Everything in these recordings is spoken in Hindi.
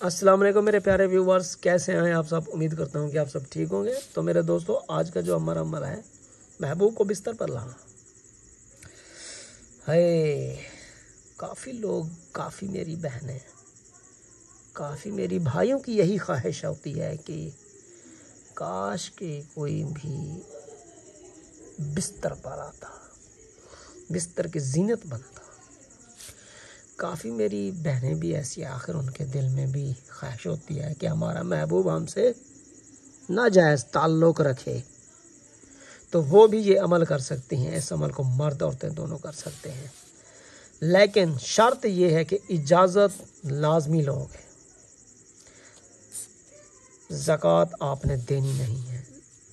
अस्सलाम वालेकुम मेरे प्यारे व्यूवर्स, कैसे हैं आप सब। उम्मीद करता हूं कि आप सब ठीक होंगे। तो मेरे दोस्तों, आज का जो हमारा अमल है, महबूब को बिस्तर पर लाना है। काफ़ी लोग, काफ़ी मेरी बहनें, काफ़ी मेरी भाइयों की यही ख्वाहिश होती है कि काश के कोई भी बिस्तर पर आता, बिस्तर की जीनत बनता। काफ़ी मेरी बहनें भी ऐसी, आखिर उनके दिल में भी ख्वाहिश होती है कि हमारा महबूब हमसे नाजायज़ ताल्लुक़ रखे। तो वो भी ये अमल कर सकती हैं। इस अमल को मर्द औरतें दोनों कर सकते हैं, लेकिन शर्त ये है कि इजाज़त लाजमी लोगे। ज़कात आपने देनी नहीं है।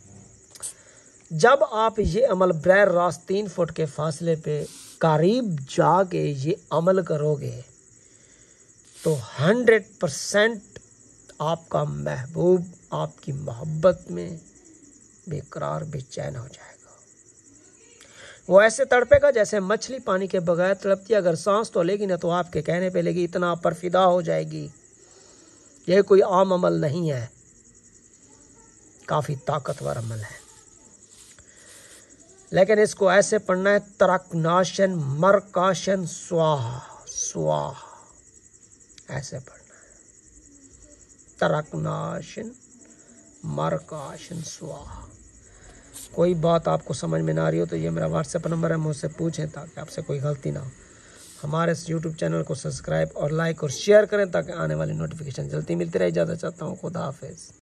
जब आप ये अमल बरैर रास्त 3 फुट के फासले पे करीब जाके ये अमल करोगे तो 100% आपका महबूब आपकी मोहब्बत में बेकरार बेचैन हो जाएगा। वो ऐसे तड़पेगा जैसे मछली पानी के बगैर तड़पती। अगर सांस तो लेगी ना तो आपके कहने पे लेगी, इतना पर फिदा हो जाएगी। ये कोई आम अमल नहीं है, काफ़ी ताकतवर अमल है। लेकिन इसको ऐसे पढ़ना है, तरकनाशन मरकाशन स्वाहा स्वाहा, ऐसे पढ़ना है, तरकनाशन मरकाशन स्वाहा। कोई बात आपको समझ में ना आ रही हो तो ये मेरा व्हाट्सएप नंबर है, मुझसे पूछें ताकि आपसे कोई गलती ना हो। हमारे इस यूट्यूब चैनल को सब्सक्राइब और लाइक और शेयर करें ताकि आने वाली नोटिफिकेशन जल्दी मिलती रहे। इजाज़त चाहता हूँ। खुदा हाफिज़।